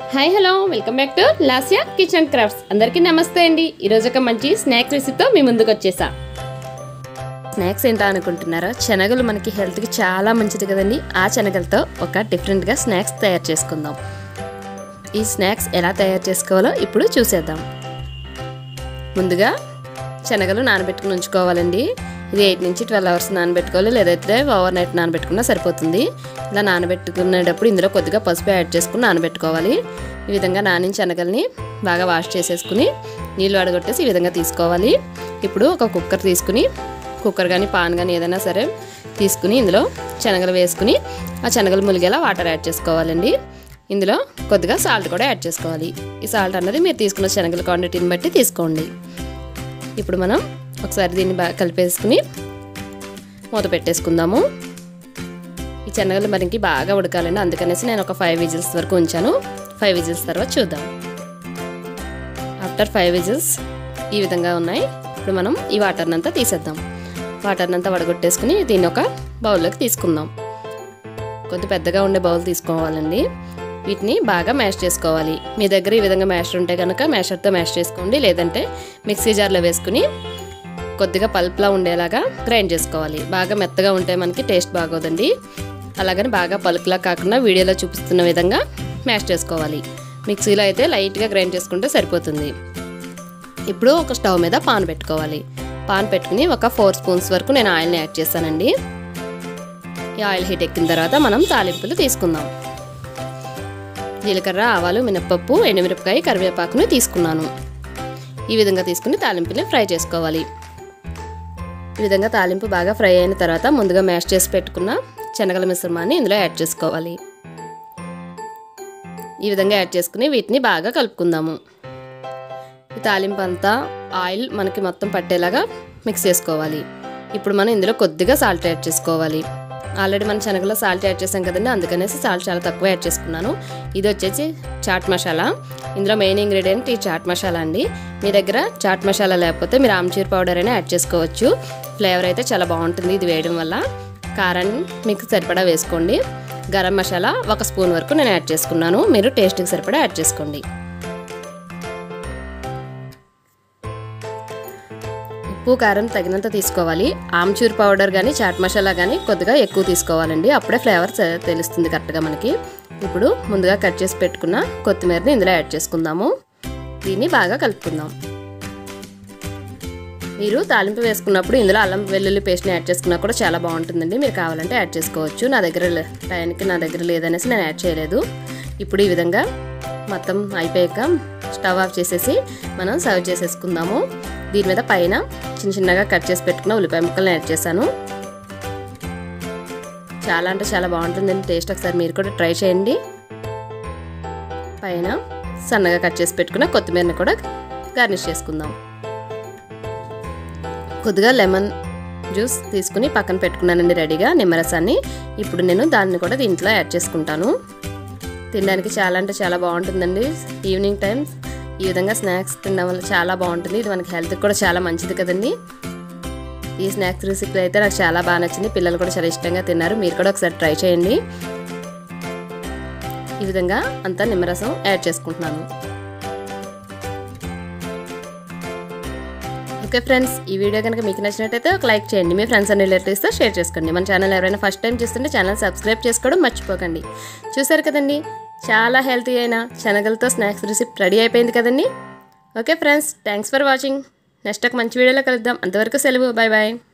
Hi hello welcome back to Lasya kitchen crafts. అందరికీ నమస్తే అండి. ఈరోజు ఒక మంచి స్నాక్ రెసిపీతో మీ ముందుకు వచ్చేసా. స్నాక్స్ ఏంటా అనుకుంటున్నారా? శనగలు మనకి హెల్త్కి చాలా మంచిది కదండి. ఆ శనగలతో ఒక డిఫరెంట్గా స్నాక్స్ తయారు చేసుకుందాం. ఈ స్నాక్స్ ఎలా తయారు చేసుకోవాలో ఇప్పుడు చూసేద్దాం. ముందుగా శనగలు నానబెట్టుకుని ఉంచుకోవాలండి. ఇది 8 నుంచి 12 అవర్స్ నానబెట్టుకోవాలి, లేదైతే ఓవర్ నైట్ నానబెట్టుకున్నా సరిపోతుంది. ఇలా నానబెట్టుకునేటప్పుడు ఇందులో కొద్దిగా పసుపు యాడ్ చేసుకుని నానబెట్టుకోవాలి. ఈ విధంగా నానిన శనగల్ని బాగా వాష్ చేసేసుకుని నీళ్ళు వడగొట్టేసి ఈ విధంగా తీసుకోవాలి. ఇప్పుడు ఒక కుక్కర్ తీసుకుని, కుక్కర్ కానీ పాన్ కానీ ఏదైనా సరే తీసుకుని ఇందులో శనగలు వేసుకుని ఆ శనగలు ములిగేలా వాటర్ యాడ్ చేసుకోవాలండి. ఇందులో కొద్దిగా సాల్ట్ కూడా యాడ్ చేసుకోవాలి. ఈ సాల్ట్ అన్నది మీరు తీసుకున్న శనగల క్వాంటిటీని బట్టి తీసుకోండి. ఇప్పుడు మనం ఒకసారి దీన్ని బాగా కలిపేసుకుని మూత పెట్టేసుకుందాము. ఈ శనగలు మనకి బాగా ఉడకాలండి, అందుకనేసి నేను ఒక 5 విజిల్స్ వరకు ఉంచాను. 5 విజిల్స్ తర్వాత చూద్దాం. ఆఫ్టర్ 5 విజిల్స్ ఈ విధంగా ఉన్నాయి. ఇప్పుడు మనం ఈ వాటర్ని అంతా తీసేద్దాం. వాటర్ని అంతా వడగొట్టేసుకుని దీన్ని ఒక బౌల్లోకి తీసుకుందాం. కొద్ది పెద్దగా ఉండే బౌల్ తీసుకోవాలండి. వీటిని బాగా మ్యాష్ చేసుకోవాలి. మీ దగ్గర ఈ విధంగా మ్యాషర్ ఉంటే కనుక మ్యాషర్తో మ్యాష్ చేసుకోండి, లేదంటే మిక్సీ జార్లో వేసుకుని కొద్దిగా పల్ప్లా ఉండేలాగా గ్రైండ్ చేసుకోవాలి. బాగా మెత్తగా ఉంటే మనకి టేస్ట్ బాగోదండి. అలాగని బాగా పలుకులా కాకుండా వీడియోలో చూపిస్తున్న విధంగా మ్యాష్ చేసుకోవాలి. మిక్సీలో అయితే లైట్గా గ్రైండ్ చేసుకుంటే సరిపోతుంది. ఇప్పుడు ఒక స్టవ్ మీద పాన్ పెట్టుకోవాలి. పాన్ పెట్టుకుని ఒక 4 స్పూన్స్ వరకు నేను ఆయిల్ని యాడ్ చేస్తానండి. ఈ ఆయిల్ హీట్ ఎక్కిన తర్వాత మనం తాలింపులు తీసుకుందాం. జీలకర్ర, ఆవాలు, మినప్పప్పు, ఎండుమిరపకాయ, కరివేపాకుని తీసుకున్నాను. ఈ విధంగా తీసుకుని తాలింపుని ఫ్రై చేసుకోవాలి. ఈ విధంగా తాలింపు బాగా ఫ్రై అయిన తర్వాత ముందుగా మ్యాష్ చేసి పెట్టుకున్న శనగల మిశ్రమాన్ని ఇందులో యాడ్ చేసుకోవాలి. ఈ విధంగా యాడ్ చేసుకుని వీటిని బాగా కలుపుకుందాము. ఈ తాలింపు అంతా ఆయిల్ మనకి మొత్తం పట్టేలాగా మిక్స్ చేసుకోవాలి. ఇప్పుడు మనం ఇందులో కొద్దిగా సాల్ట్ యాడ్ చేసుకోవాలి. ఆల్రెడీ మన శనగలో సాల్ట్ యాడ్ చేసాం కదండి, అందుకనేసి సాల్ట్ చాలా తక్కువ యాడ్ చేసుకున్నాను. ఇది వచ్చేసి చాట్ మసాలా. ఇందులో మెయిన్ ఇంగ్రీడియంట్ ఈ చాట్ మసాలా అండి. మీ దగ్గర చాట్ మసాలా లేకపోతే మీరు ఆమ్చూర్ పౌడర్ అయినా యాడ్ చేసుకోవచ్చు. ఫ్లేవర్ అయితే చాలా బాగుంటుంది ఇది వేయడం వల్ల. కారాన్ని మీకు సరిపడా వేసుకోండి. గరం మసాలా 1 స్పూన్ వరకు నేను యాడ్ చేసుకున్నాను. మీరు టేస్ట్కి సరిపడా యాడ్ చేసుకోండి. ఉప్పు, కారం తగినంత తీసుకోవాలి. ఆమ్చూర్ పౌడర్ కానీ చాట్ మసాలా కానీ కొద్దిగా ఎక్కువ తీసుకోవాలండి, అప్పుడే ఫ్లేవర్ తెలుస్తుంది కరెక్ట్గా మనకి. ఇప్పుడు ముందుగా కట్ చేసి పెట్టుకున్న కొత్తిమీరని ఇందులో యాడ్ చేసుకుందాము. దీన్ని బాగా కలుపుకుందాం. మీరు తాలింపు వేసుకున్నప్పుడు ఇందులో అల్లం వెల్లుల్లి పేస్ట్ని యాడ్ చేసుకున్నా కూడా చాలా బాగుంటుందండి. మీరు కావాలంటే యాడ్ చేసుకోవచ్చు. నా దగ్గర లేదనేసి నేను యాడ్ చేయలేదు. ఇప్పుడు ఈ విధంగా మొత్తం అయిపోయాక స్టవ్ ఆఫ్ చేసేసి మనం సర్వ్ చేసేసుకుందాము. దీని మీద పైన చిన్న చిన్నగా కట్ చేసి పెట్టుకున్న ఉల్లిపాయ ముక్కలను యాడ్ చేశాను. చాలా అంటే చాలా బాగుంటుందండి టేస్ట్. ఒకసారి మీరు కూడా ట్రై చేయండి. పైన సన్నగా కట్ చేసి పెట్టుకున్న కొత్తిమీరని కూడా గార్నిష్ చేసుకుందాం. కొద్దిగా లెమన్ జ్యూస్ తీసుకుని పక్కన పెట్టుకున్నానండి రెడీగా, నిమ్మరసాన్ని. ఇప్పుడు నేను దాన్ని కూడా దీంట్లో యాడ్ చేసుకుంటాను. తినడానికి చాలా అంటే చాలా బాగుంటుందండి. ఈవినింగ్ టైం ఈ విధంగా స్నాక్స్ తినడం వల్ల చాలా బాగుంటుంది. ఇది మనకి హెల్త్కి కూడా చాలా మంచిది కదండి. ఈ స్నాక్స్ రెసిపీ అయితే నాకు చాలా బాగా నచ్చింది. పిల్లలు కూడా చాలా ఇష్టంగా తిన్నారు. మీరు కూడా ఒకసారి ట్రై చేయండి. ఈ విధంగా అంతా నిమ్మరసం యాడ్ చేసుకుంటున్నాను. ఓకే ఫ్రెండ్స్, ఈ వీడియో కనుక మీకు నచ్చినట్టయితే ఒక లైక్ చేయండి. మీ ఫ్రెండ్స్ అండ్ రిలేటివ్స్తో షేర్ చేసుకోండి. మన ఛానల్ ఎవరైనా ఫస్ట్ టైం చూస్తుంటే ఛానల్ సబ్స్క్రైబ్ చేసుకోవడం మర్చిపోకండి. చూసారు కదండి, చాలా హెల్తీ అయిన శనగలతో స్నాక్స్ రెసిపీ రెడీ అయిపోయింది కదండి. Okay friends, thanks for watching. Next ఒక మంచి వీడియోలో కలుద్దాం. అంతవరకు సెలవు. Bye bye.